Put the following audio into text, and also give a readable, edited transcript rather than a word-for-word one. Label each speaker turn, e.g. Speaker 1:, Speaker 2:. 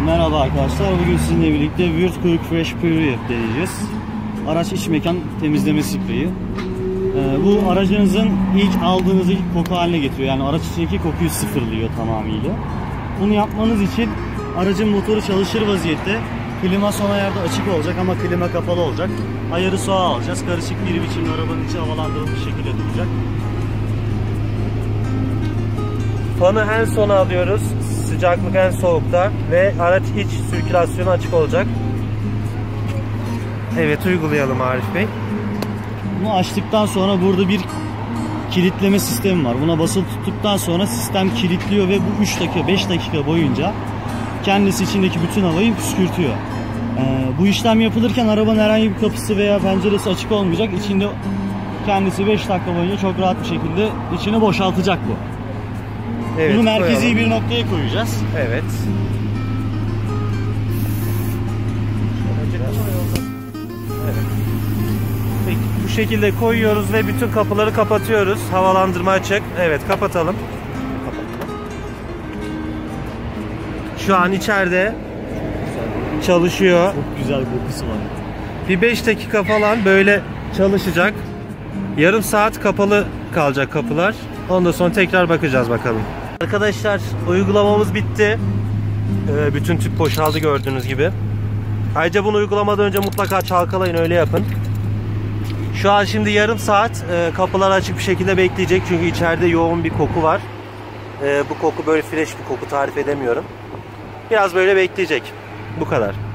Speaker 1: Merhaba arkadaşlar, bugün sizinle birlikte Würth Quick Fresh Puree deneyeceğiz. Araç iç mekan temizleme spreyi. Bu aracınızın ilk aldığınız ilk koku haline getiriyor. Yani araç içindeki kokuyu sıfırlıyor tamamıyla. Bunu yapmanız için aracın motoru çalışır vaziyette, klima son ayarda açık olacak ama klima kapalı olacak. Ayarı soğuğa alacağız. Karışık bir biçimde arabanın içi havalandırılmış şekilde duracak.
Speaker 2: Fanı en sona alıyoruz. Sıcaklık en soğukta ve araç iç sirkülasyonu açık olacak. Evet, uygulayalım Arif Bey.
Speaker 1: Bunu açtıktan sonra burada bir kilitleme sistemi var. Buna basılı tuttuktan sonra sistem kilitliyor ve bu 3 dakika 5 dakika boyunca kendisi içindeki bütün havayı püskürtüyor. Bu işlem yapılırken arabanın herhangi bir kapısı veya penceresi açık olmayacak. İçinde kendisi 5 dakika boyunca çok rahat bir şekilde içini boşaltacak bu.
Speaker 2: Evet,
Speaker 1: bunu merkezi
Speaker 2: koyalım.
Speaker 1: bir noktaya koyacağız.
Speaker 2: Evet. Evet. Peki, bu şekilde koyuyoruz ve bütün kapıları kapatıyoruz. Havalandırma açık. Evet, kapatalım. Şu an içeride çalışıyor.
Speaker 1: Çok güzel kokusu var.
Speaker 2: Bir 5 dakika falan böyle çalışacak. Yarım saat kapalı kalacak kapılar. Ondan sonra tekrar bakacağız bakalım. Arkadaşlar, uygulamamız bitti. Bütün tüp boşaldı gördüğünüz gibi. Ayrıca bunu uygulamadan önce mutlaka çalkalayın, öyle yapın. Şu an şimdi yarım saat kapılar açık bir şekilde bekleyecek. Çünkü içeride yoğun bir koku var. Bu koku böyle fresh bir koku, tarif edemiyorum. Biraz böyle bekleyecek. Bu kadar.